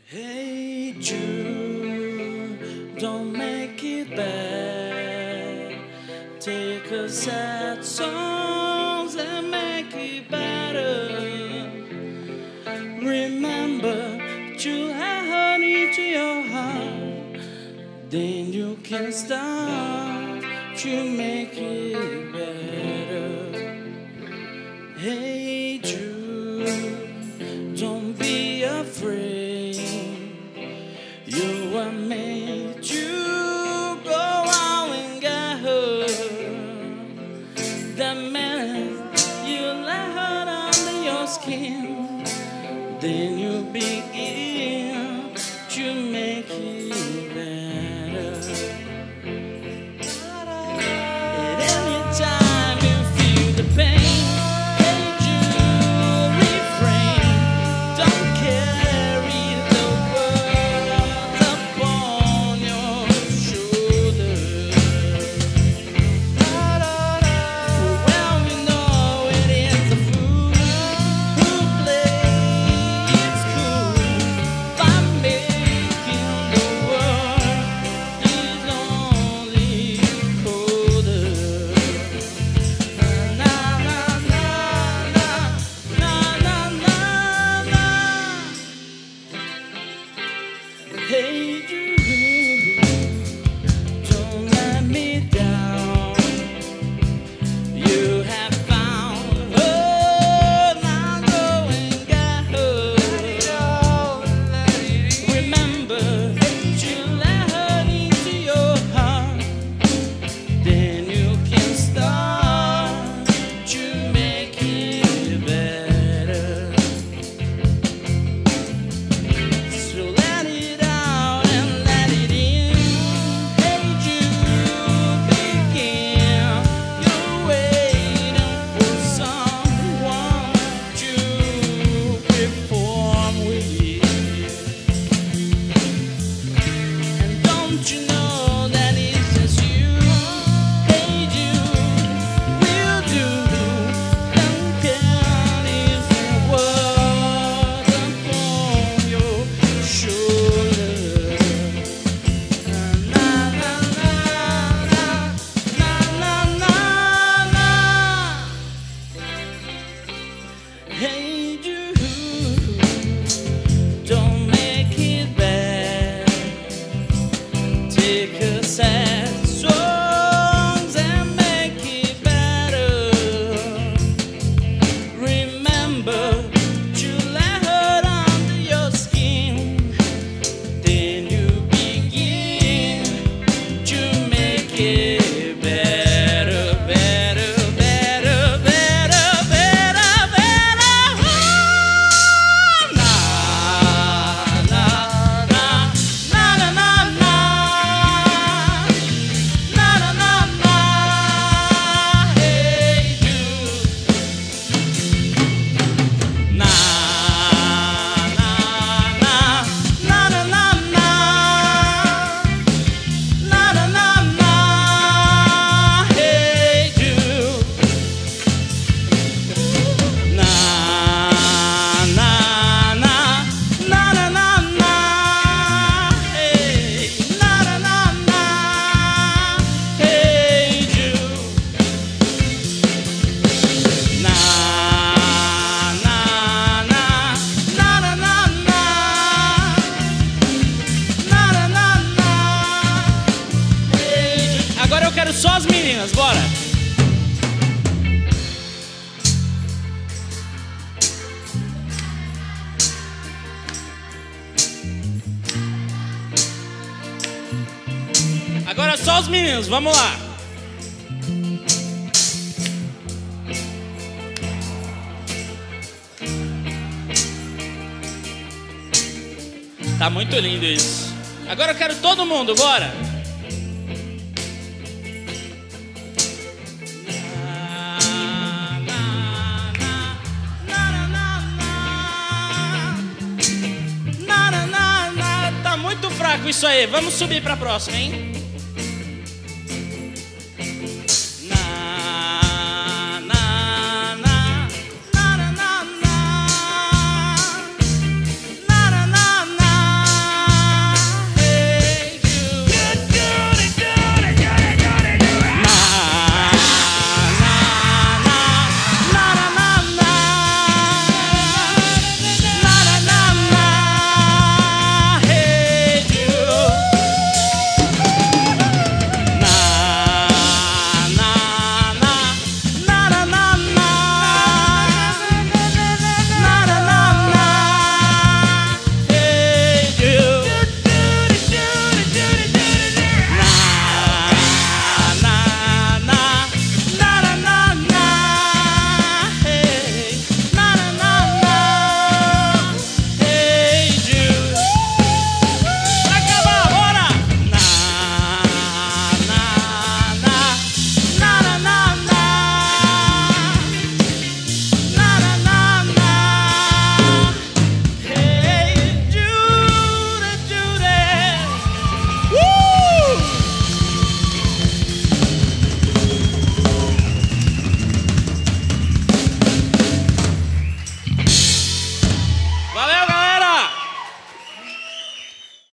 Hey Jude, don't make it bad. Take a sad song and make it better. Remember, you have honey to your heart. Then you can start to make it better. Hey Jude, don't be afraid. You were made to go out and get her. That man you let her under your skin. Then you begin to make it better. At any time you feel the pain, hey Jude, refrain. Don't carry the world upon your shoulders. Well, we know it is the fool who plays cool by making the world his only colder. Na na na na na na na na. Hey Jude, don't let me down. You have found her, now go and get her. Remember, you let her into your heart. Then you can start to make it better. So let it out and let it in. Hey Jude, begin. You're waiting for someone to perform with you. And don't you know that it's just you? Hey Jude, will do. Don't carry the world upon your shoulders. Na na na na na na na na. Hey Jude, don't make it bad. Take a sad songs and make it better. Remember, you let her under your skin. Then you begin to make it better, better, better, better, better, better. Na na na na na na na. Na na na na. Hey Jude. Na na na na na na na. Na na na na. Hey Jude. Na na na na na na na. Hey, na na na na. Hey Jude. Na na na na na na na. Na na na na. Hey Jude. Agora eu quero só as meninas, bora. Agora só os meninos, vamos lá. Tá muito lindo isso. Agora eu quero todo mundo, bora. Tá muito fraco isso aí. Vamos subir pra próxima, hein?